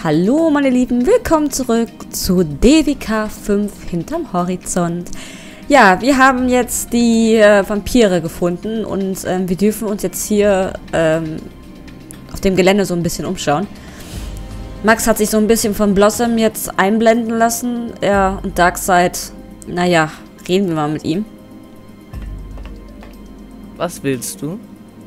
Hallo meine Lieben, willkommen zurück zu DWK 5 hinterm Horizont. Ja, wir haben jetzt die Vampire gefunden und wir dürfen uns jetzt hier auf dem Gelände so ein bisschen umschauen. Max hat sich so ein bisschen von Blossom jetzt einblenden lassen. Ja, und Darkseid, naja, reden wir mal mit ihm. Was willst du?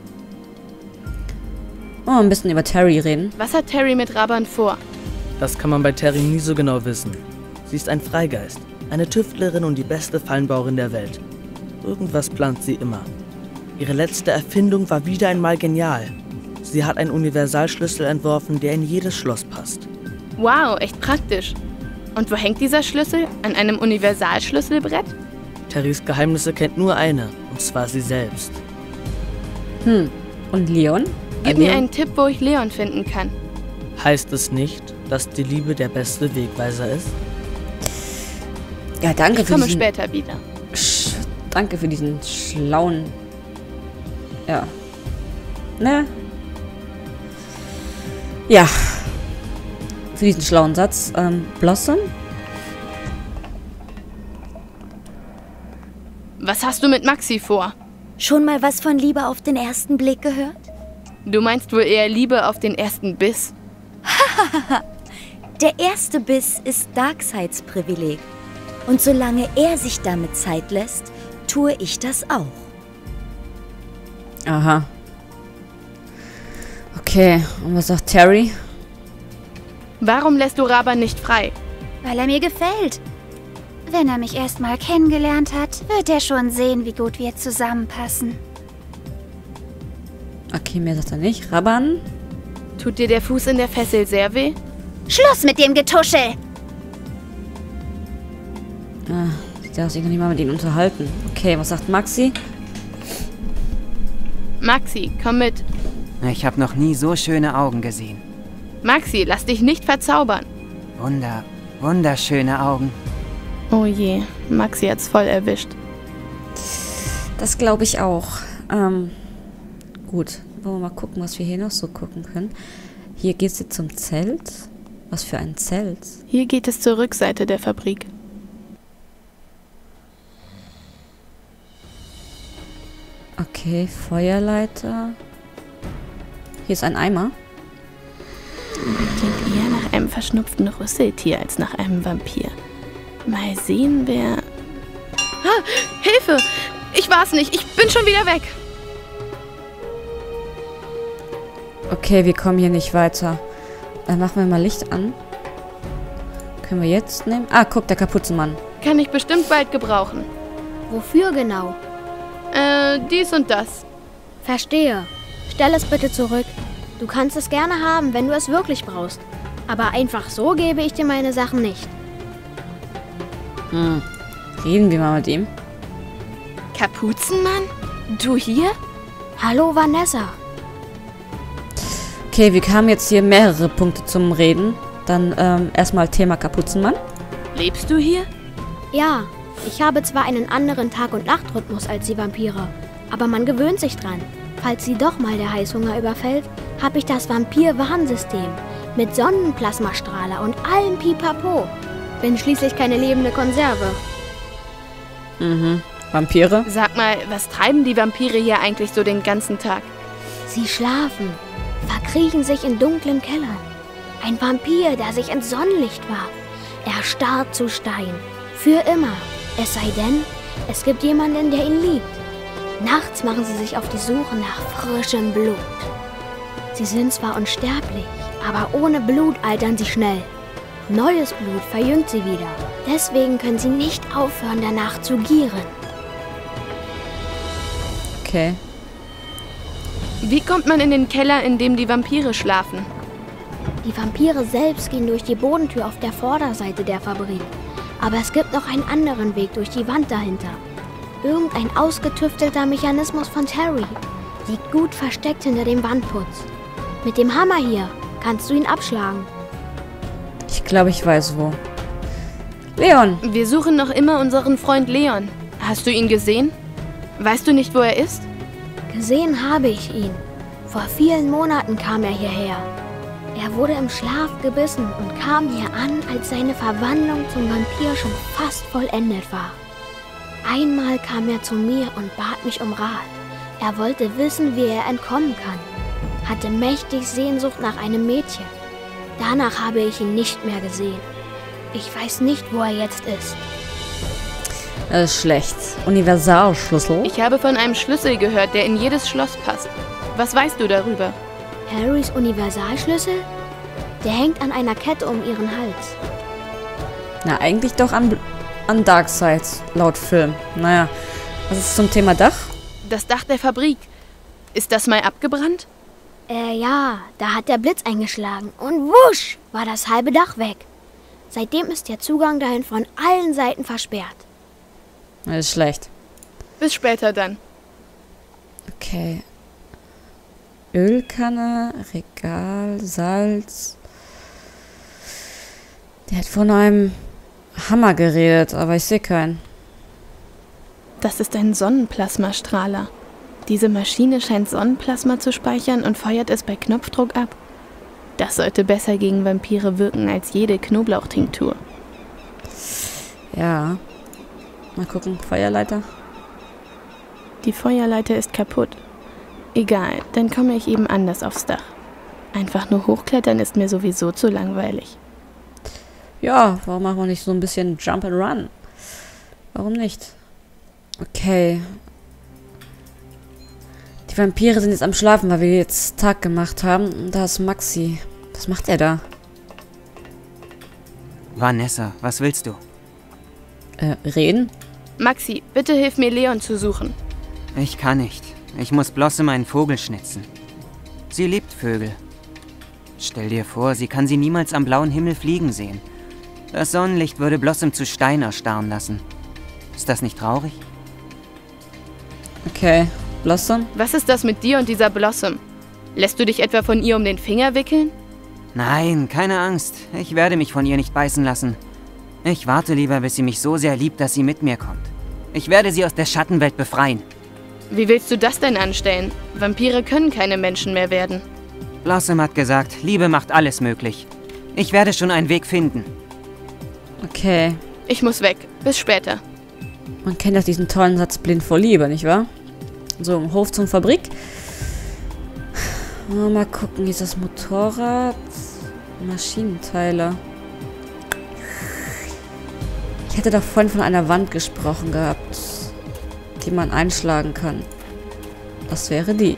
Oh, ein bisschen über Terry reden. Was hat Terry mit Raban vor? Das kann man bei Terry nie so genau wissen. Sie ist ein Freigeist, eine Tüftlerin und die beste Fallenbauerin der Welt. Irgendwas plant sie immer. Ihre letzte Erfindung war wieder einmal genial. Sie hat einen Universalschlüssel entworfen, der in jedes Schloss passt. Wow, echt praktisch. Und wo hängt dieser Schlüssel? An einem Universalschlüsselbrett? Terrys Geheimnisse kennt nur eine, und zwar sie selbst. Und Leon? Gib mir einen Tipp, wo ich Leon finden kann. Heißt es nicht, dass die Liebe der beste Wegweiser ist? Ja, danke Ich für komme diesen... später wieder. Danke für diesen schlauen... Ja. Ne? Ja. Für diesen schlauen Satz. Blossom? Was hast du mit Maxi vor? Schon mal was von Liebe auf den ersten Blick gehört? Du meinst wohl eher Liebe auf den ersten Biss? Der erste Biss ist Darkseids Privileg. Und solange er sich damit Zeit lässt, tue ich das auch. Aha. Okay, und was sagt Terry? Warum lässt du Raban nicht frei? Weil er mir gefällt. Wenn er mich erst mal kennengelernt hat, wird er schon sehen, wie gut wir zusammenpassen. Okay, mehr sagt er nicht. Raban? Tut dir der Fuß in der Fessel sehr weh? Schluss mit dem Getuschel! Ich darf sich noch nicht mal mit ihm unterhalten. Okay, was sagt Maxi? Maxi, komm mit. Ich habe noch nie so schöne Augen gesehen. Maxi, lass dich nicht verzaubern. Wunderschöne Augen. Oh je, Maxi hat's voll erwischt. Das glaube ich auch. Gut, wollen wir mal gucken, was wir hier noch so gucken können. Hier geht es jetzt zum Zelt. Was für ein Zelt? Hier geht es zur Rückseite der Fabrik. Okay, Feuerleiter. Hier ist ein Eimer. Klingt eher nach einem verschnupften Rüsseltier als nach einem Vampir. Mal sehen, wer... Ah, Hilfe! Ich war's nicht, ich bin schon wieder weg. Okay, wir kommen hier nicht weiter. Dann machen wir mal Licht an. Können wir jetzt nehmen? Ah, guck, der Kapuzenmann. Kann ich bestimmt bald gebrauchen. Wofür genau? Dies und das. Verstehe. Stell es bitte zurück. Du kannst es gerne haben, wenn du es wirklich brauchst. Aber einfach so gebe ich dir meine Sachen nicht. Reden wir mal mit ihm. Kapuzenmann? Du hier? Hallo Vanessa. Okay, wir haben jetzt hier mehrere Punkte zum Reden. Dann erstmal Thema Kapuzenmann. Lebst du hier? Ja, ich habe zwar einen anderen Tag- und Nachtrhythmus als die Vampire, aber man gewöhnt sich dran. Falls sie doch mal der Heißhunger überfällt, habe ich das Vampir-Warnsystem mit Sonnenplasmastrahler und allem Pipapo. Bin schließlich keine lebende Konserve. Vampire? Sag mal, was treiben die Vampire hier eigentlich so den ganzen Tag? Sie schlafen, verkriechen sich in dunklen Kellern. Ein Vampir, der sich ins Sonnenlicht warf. Er starrt zu Stein. Für immer. Es sei denn, es gibt jemanden, der ihn liebt. Nachts machen sie sich auf die Suche nach frischem Blut. Sie sind zwar unsterblich, aber ohne Blut altern sie schnell. Neues Blut verjüngt sie wieder. Deswegen können sie nicht aufhören, danach zu gieren. Okay. Wie kommt man in den Keller, in dem die Vampire schlafen? Die Vampire selbst gehen durch die Bodentür auf der Vorderseite der Fabrik. Aber es gibt noch einen anderen Weg durch die Wand dahinter. Irgendein ausgetüftelter Mechanismus von Terry. Liegt gut versteckt hinter dem Wandputz. Mit dem Hammer hier kannst du ihn abschlagen. Ich glaube, ich weiß wo. Leon! Wir suchen noch immer unseren Freund Leon. Hast du ihn gesehen? Weißt du nicht, wo er ist? Gesehen habe ich ihn. Vor vielen Monaten kam er hierher. Er wurde im Schlaf gebissen und kam hier an, als seine Verwandlung zum Vampir schon fast vollendet war. Einmal kam er zu mir und bat mich um Rat. Er wollte wissen, wie er entkommen kann. Hatte mächtig Sehnsucht nach einem Mädchen. Danach habe ich ihn nicht mehr gesehen. Ich weiß nicht, wo er jetzt ist. Das ist schlecht. Universalschlüssel. Ich habe von einem Schlüssel gehört, der in jedes Schloss passt. Was weißt du darüber? Harrys Universalschlüssel? Der hängt an einer Kette um ihren Hals. Na, eigentlich doch an Darkseid, laut Film. Naja, was ist zum Thema Dach? Das Dach der Fabrik. Ist das mal abgebrannt? Ja, da hat der Blitz eingeschlagen und wusch, war das halbe Dach weg. Seitdem ist der Zugang dahin von allen Seiten versperrt. Das ist schlecht. Bis später dann. Okay. Ölkanne, Regal, Salz. Der hat von einem Hammer geredet, aber ich sehe keinen. Das ist ein Sonnenplasmastrahler. Diese Maschine scheint Sonnenplasma zu speichern und feuert es bei Knopfdruck ab. Das sollte besser gegen Vampire wirken als jede Knoblauchtinktur. Ja. Mal gucken, Feuerleiter. Die Feuerleiter ist kaputt. Egal, dann komme ich eben anders aufs Dach. Einfach nur hochklettern ist mir sowieso zu langweilig. Ja, warum machen wir nicht so ein bisschen Jump and Run? Warum nicht? Okay. Die Vampire sind jetzt am Schlafen, weil wir jetzt Tag gemacht haben. Und da ist Maxi. Was macht er da? Vanessa, was willst du? Reden? Maxi, bitte hilf mir, Leon zu suchen. Ich kann nicht. Ich muss Blossom einen Vogel schnitzen. Sie liebt Vögel. Stell dir vor, sie kann sie niemals am blauen Himmel fliegen sehen. Das Sonnenlicht würde Blossom zu Stein erstarren lassen. Ist das nicht traurig? Okay. Blossom? Was ist das mit dir und dieser Blossom? Lässt du dich etwa von ihr um den Finger wickeln? Nein, keine Angst. Ich werde mich von ihr nicht beißen lassen. Ich warte lieber, bis sie mich so sehr liebt, dass sie mit mir kommt. Ich werde sie aus der Schattenwelt befreien. Wie willst du das denn anstellen? Vampire können keine Menschen mehr werden. Blossom hat gesagt, Liebe macht alles möglich. Ich werde schon einen Weg finden. Okay. Ich muss weg. Bis später. Man kennt doch diesen tollen Satz blind vor Liebe, nicht wahr? So, im Hof zum Fabrik. Mal gucken, hier ist das Motorrad. Maschinenteile. Ich hätte doch vorhin von einer Wand gesprochen gehabt, die man einschlagen kann. Das wäre die.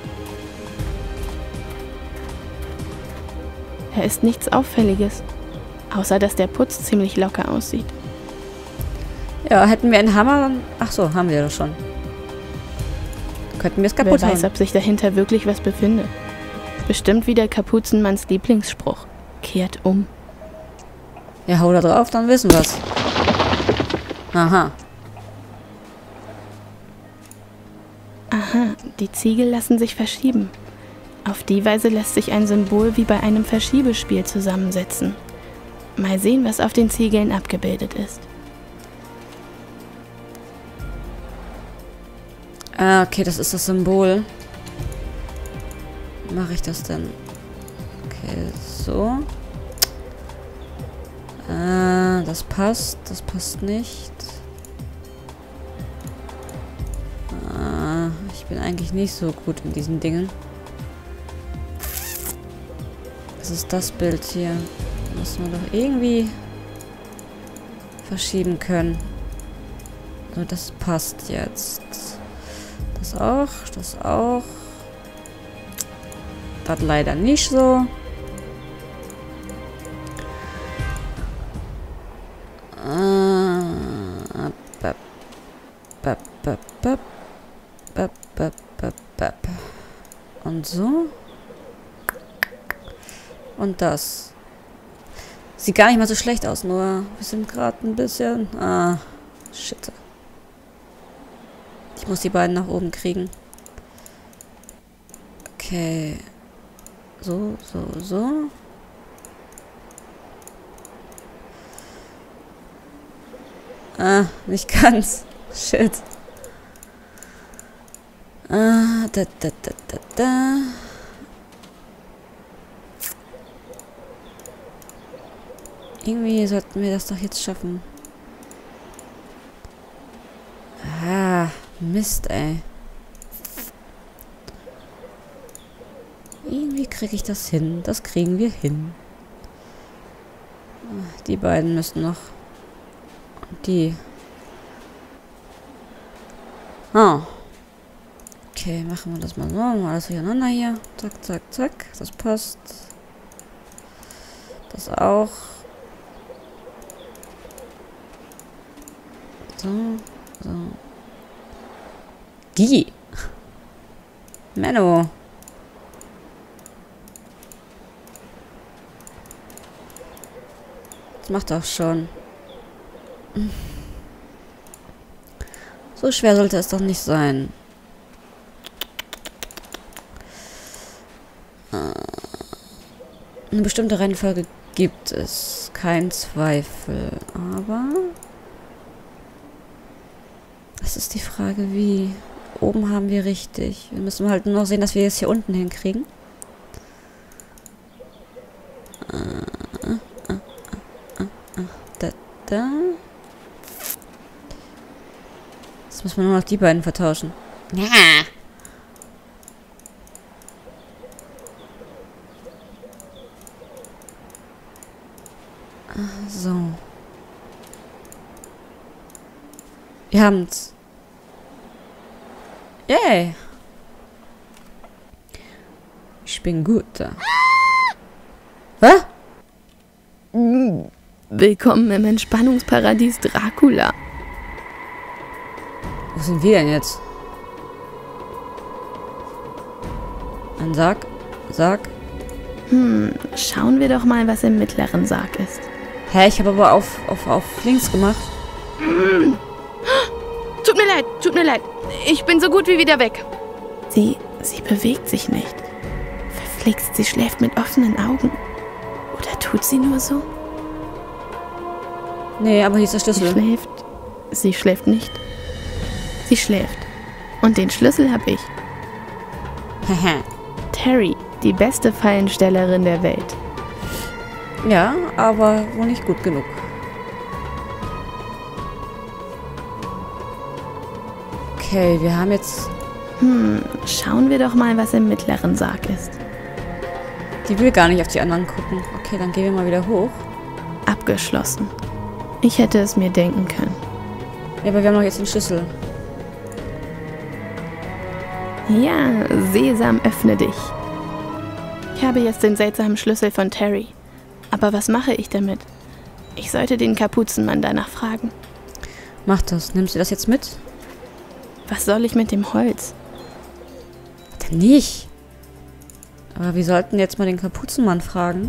Er ist nichts Auffälliges. Außer, dass der Putz ziemlich locker aussieht. Ja, hätten wir einen Hammer, dann... Ach so, haben wir doch schon. Könnten wir es kaputt Wer weiß, hauen. ob sich dahinter wirklich was befindet. Bestimmt wieder Kapuzenmanns Lieblingsspruch. Kehrt um. Ja, hau da drauf, dann wissen wir's. Aha. Aha, die Ziegel lassen sich verschieben. Auf die Weise lässt sich ein Symbol wie bei einem Verschiebespiel zusammensetzen. Mal sehen, was auf den Ziegeln abgebildet ist. Ah, okay, das ist das Symbol. Wie mache ich das denn? Okay, so. Das passt nicht. Ich bin eigentlich nicht so gut in diesen Dingen. Das ist das Bild hier. Müssen wir doch irgendwie verschieben können. So, das passt jetzt. Das auch, das auch. Das leider nicht so. Und so. Und das. Sieht gar nicht mal so schlecht aus, nur wir sind gerade ein bisschen... shit. Ich muss die beiden nach oben kriegen. Okay. So. Nicht ganz. Shit. Irgendwie sollten wir das doch jetzt schaffen. Ah, Mist, ey. Irgendwie kriege ich das hin. Das kriegen wir hin. Die beiden müssen noch. Und die. Ah. Okay, machen wir das mal so. Mal alles durcheinander hier. Zack, zack, zack. Das passt. Das auch. So. So. Die. Menno. Das macht doch schon. So schwer sollte es doch nicht sein. Eine bestimmte Reihenfolge gibt es. Kein Zweifel. Aber... das ist die Frage, wie. Oben haben wir richtig. Wir müssen halt nur noch sehen, dass wir es hier unten hinkriegen. Da. Jetzt müssen wir nur noch die beiden vertauschen. Ja. So. Wir haben's. Yay. Ich bin gut da. Was? Willkommen im Entspannungsparadies Dracula. Wo sind wir denn jetzt? Ein Sarg? Sarg? Schauen wir doch mal, was im mittleren Sarg ist. Hä, ich habe aber auf links gemacht. Tut mir leid. Ich bin so gut wie wieder weg. Sie bewegt sich nicht. Verflixt, sie schläft mit offenen Augen. Oder tut sie nur so? Nee, aber hier ist der Schlüssel. Sie schläft nicht. Sie schläft. Und den Schlüssel habe ich. Terry, die beste Fallenstellerin der Welt. Ja, aber wohl nicht gut genug. Okay, wir haben jetzt... Schauen wir doch mal, was im mittleren Sarg ist. Die will gar nicht auf die anderen gucken. Okay, dann gehen wir mal wieder hoch. Abgeschlossen. Ich hätte es mir denken können. Ja, aber wir haben doch jetzt den Schlüssel. Ja, Sesam, öffne dich. Ich habe jetzt den seltsamen Schlüssel von Terry. Aber was mache ich damit? Ich sollte den Kapuzenmann danach fragen. Mach das. Nimmst du das jetzt mit? Was soll ich mit dem Holz? Denn nicht. Aber wir sollten jetzt mal den Kapuzenmann fragen.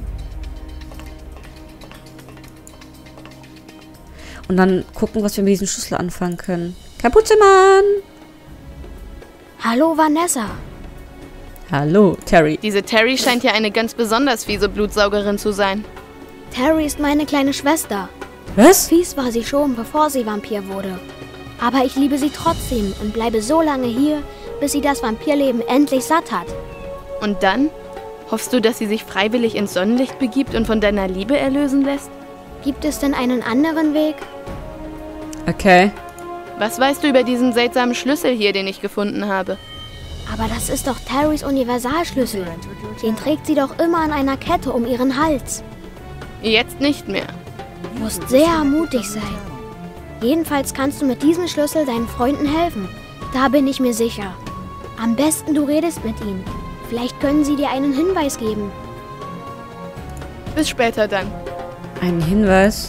Und dann gucken, was wir mit diesem Schlüssel anfangen können. Kapuzenmann! Hallo, Vanessa. Hallo, Terry. Diese Terry scheint ja eine ganz besonders fiese Blutsaugerin zu sein. Terry ist meine kleine Schwester. Was? Fies war sie schon, bevor sie Vampir wurde. Aber ich liebe sie trotzdem und bleibe so lange hier, bis sie das Vampirleben endlich satt hat. Und dann? Hoffst du, dass sie sich freiwillig ins Sonnenlicht begibt und von deiner Liebe erlösen lässt? Gibt es denn einen anderen Weg? Okay. Was weißt du über diesen seltsamen Schlüssel hier, den ich gefunden habe? Aber das ist doch Terrys Universalschlüssel. Den trägt sie doch immer an einer Kette um ihren Hals. Jetzt nicht mehr. Du musst sehr mutig sein. Jedenfalls kannst du mit diesem Schlüssel deinen Freunden helfen. Da bin ich mir sicher. Am besten du redest mit ihnen. Vielleicht können sie dir einen Hinweis geben. Bis später dann. Ein Hinweis.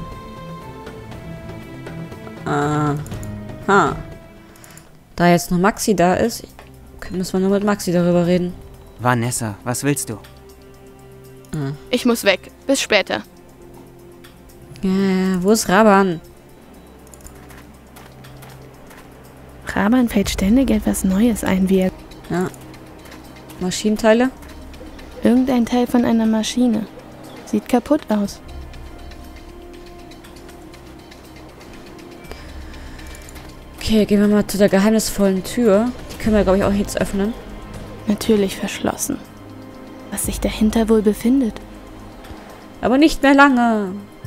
Aha. Da jetzt noch Maxi da ist, müssen wir nur mit Maxi darüber reden. Vanessa, was willst du? Ich muss weg. Bis später. Wo ist Raban? Raban fällt ständig etwas Neues ein, wie er... Ja. Maschinenteile? Irgendein Teil von einer Maschine. Sieht kaputt aus. Okay, gehen wir mal zu der geheimnisvollen Tür. Die können wir, glaube ich, auch jetzt öffnen. Natürlich verschlossen. Was sich dahinter wohl befindet? Aber nicht mehr lange.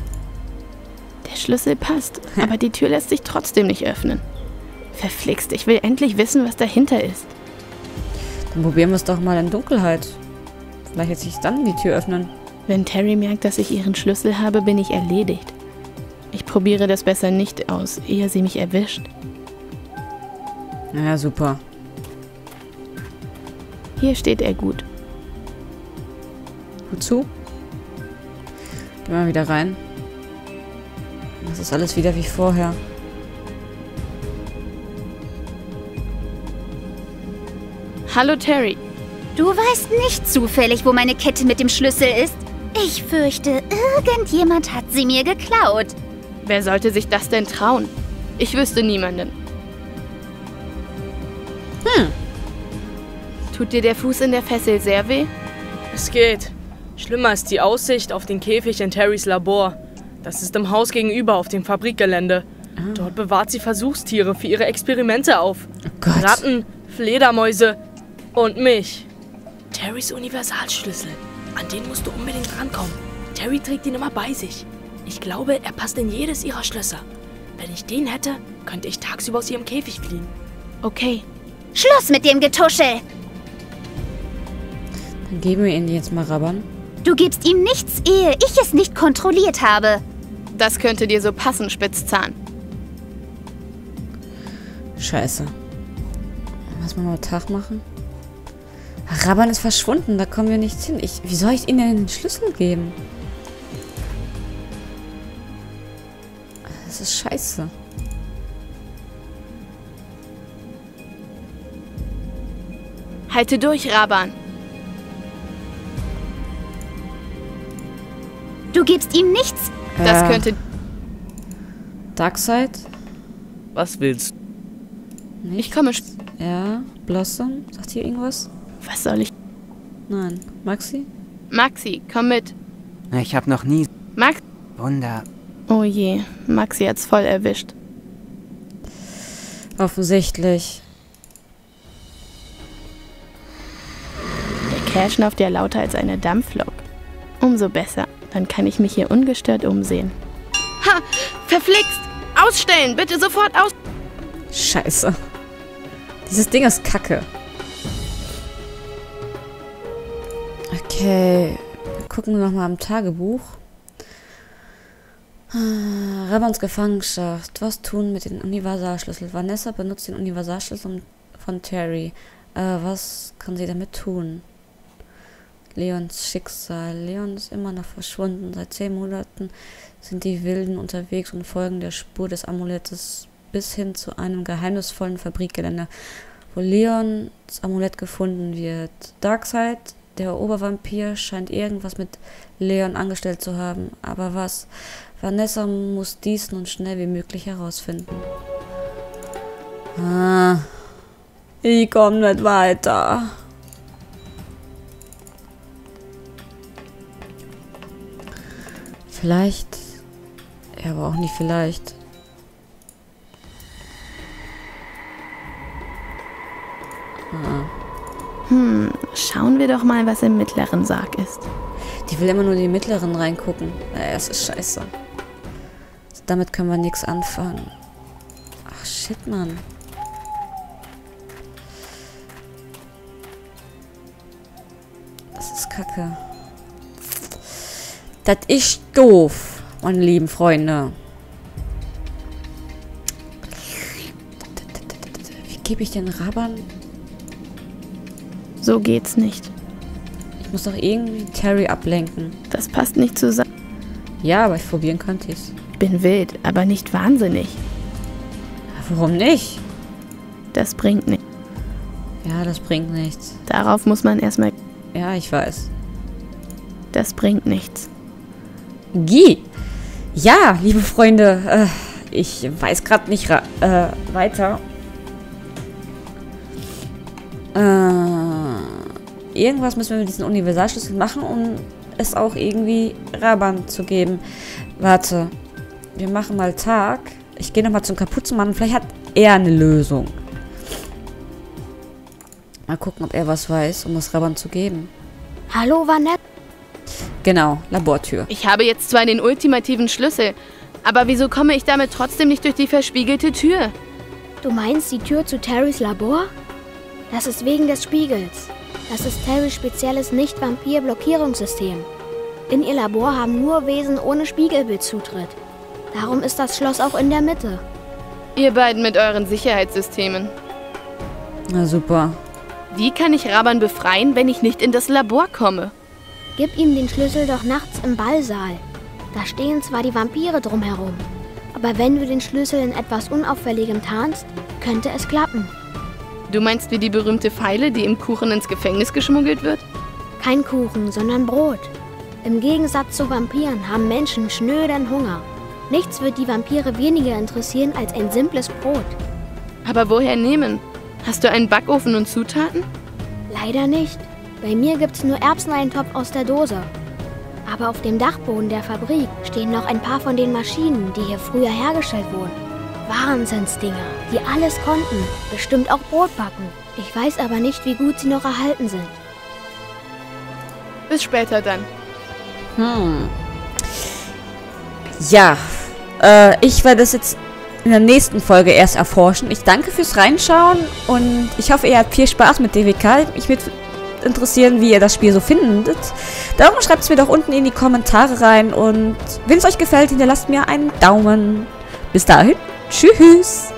Schlüssel passt, aber die Tür lässt sich trotzdem nicht öffnen. Verflixt, ich will endlich wissen, was dahinter ist. Dann probieren wir es doch mal in Dunkelheit. Vielleicht lässt sich dann die Tür öffnen. Wenn Terry merkt, dass ich ihren Schlüssel habe, bin ich erledigt. Ich probiere das besser nicht aus, ehe sie mich erwischt. Naja, super. Hier steht er gut. Gut zu. Gehen wir wieder rein. Das ist alles wieder wie vorher. Hallo Terry. Du weißt nicht zufällig, wo meine Kette mit dem Schlüssel ist? Ich fürchte, irgendjemand hat sie mir geklaut. Wer sollte sich das denn trauen? Ich wüsste niemanden. Tut dir der Fuß in der Fessel sehr weh? Es geht. Schlimmer ist die Aussicht auf den Käfig in Terrys Labor. Das ist im Haus gegenüber auf dem Fabrikgelände. Dort bewahrt sie Versuchstiere für ihre Experimente auf. Oh Gott. Ratten, Fledermäuse und mich. Terrys Universalschlüssel. An den musst du unbedingt rankommen. Terry trägt ihn immer bei sich. Ich glaube, er passt in jedes ihrer Schlösser. Wenn ich den hätte, könnte ich tagsüber aus ihrem Käfig fliegen. Okay. Schluss mit dem Getuschel! Dann geben wir ihn jetzt mal rabbern. Du gibst ihm nichts, ehe ich es nicht kontrolliert habe. Das könnte dir so passen, Spitzzahn. Scheiße. Was mal Tag machen? Rabbern ist verschwunden, da kommen wir nicht hin. Wie soll ich ihnen denn den Schlüssel geben? Das ist scheiße. Halte durch, Raban. Du gibst ihm nichts. Das könnte... Darkseid? Was willst du? Ich komme... Ja, Blossom. Sagt ihr irgendwas? Was soll ich... Nein. Maxi? Maxi, komm mit. Ich habe noch nie... Max... Wunder... Oh je, Maxi hat's voll erwischt. Offensichtlich. Der Kerl schnauft ja lauter als eine Dampflok. Umso besser. Dann kann ich mich hier ungestört umsehen. Ha! Verflixt! Ausstellen! Bitte sofort aus... Scheiße. Dieses Ding ist kacke. Okay. Wir gucken nochmal im Tagebuch. Rabbans Gefangenschaft. Was tun mit dem Universalschlüssel? Vanessa benutzt den Universalschlüssel von Terry. Was kann sie damit tun? Leons Schicksal. Leon ist immer noch verschwunden. Seit 10 Monaten sind die Wilden unterwegs und folgen der Spur des Amulettes bis hin zu einem geheimnisvollen Fabrikgelände, wo Leons Amulett gefunden wird. Darkseid, der Obervampir, scheint irgendwas mit Leon angestellt zu haben. Aber was? Vanessa muss dies nun schnell wie möglich herausfinden. Ich komme nicht weiter. Vielleicht. Ja, aber auch nicht vielleicht. Schauen wir doch mal, was im mittleren Sarg ist. Die will immer nur die mittleren reingucken. Naja, das ist scheiße. Damit können wir nichts anfangen. Ach, shit, Mann. Das ist kacke. Das ist doof, meine lieben Freunde. Wie gebe ich den Rabbern? So geht's nicht. Ich muss doch irgendwie Terry ablenken. Das passt nicht zusammen. Ja, aber probieren könnte ich's. Ich bin wild, aber nicht wahnsinnig. Warum nicht? Das bringt nichts. Ja, das bringt nichts. Darauf muss man erstmal... Ja, ich weiß. Das bringt nichts. Guy. Ja, liebe Freunde, ich weiß gerade nicht weiter. Irgendwas müssen wir mit diesem Universalschlüssel machen, um es auch irgendwie Raban zu geben. Warte. Wir machen mal Tag. Ich gehe nochmal zum Kapuzenmann. Vielleicht hat er eine Lösung. Mal gucken, ob er was weiß, um es Raban zu geben. Hallo, Vanessa. Genau, Labortür. Ich habe jetzt zwar den ultimativen Schlüssel, Aber wieso komme ich damit trotzdem nicht durch die verspiegelte Tür? Du meinst die Tür zu Terrys Labor? Das ist wegen des Spiegels. Das ist Terrys spezielles Nicht-Vampir-Blockierungssystem. In ihr Labor haben nur Wesen ohne Spiegelbild Zutritt. Darum ist das Schloss auch in der Mitte. Ihr beiden mit euren Sicherheitssystemen. Na super. Wie kann ich Raban befreien, wenn ich nicht in das Labor komme? Gib ihm den Schlüssel doch nachts im Ballsaal. Da stehen zwar die Vampire drumherum, aber wenn du den Schlüssel in etwas Unauffälligem tarnst, könnte es klappen. Du meinst wie die berühmte Feile, die im Kuchen ins Gefängnis geschmuggelt wird? Kein Kuchen, sondern Brot. Im Gegensatz zu Vampiren haben Menschen schnöden Hunger. Nichts wird die Vampire weniger interessieren als ein simples Brot. Aber woher nehmen? Hast du einen Backofen und Zutaten? Leider nicht. Bei mir gibt's nur Erbseneintopf aus der Dose. Aber auf dem Dachboden der Fabrik stehen noch ein paar von den Maschinen, die hier früher hergestellt wurden. Wahnsinnsdinger, die alles konnten, bestimmt auch Brot backen. Ich weiß aber nicht, wie gut sie noch erhalten sind. Bis später dann. Ja, ich werde es jetzt in der nächsten Folge erst erforschen. Ich danke fürs Reinschauen und ich hoffe, ihr habt viel Spaß mit DWK. Mich würde interessieren, wie ihr das Spiel so findet. Darum schreibt es mir doch unten in die Kommentare rein und wenn es euch gefällt, hinterlasst mir einen Daumen. Bis dahin, tschüss!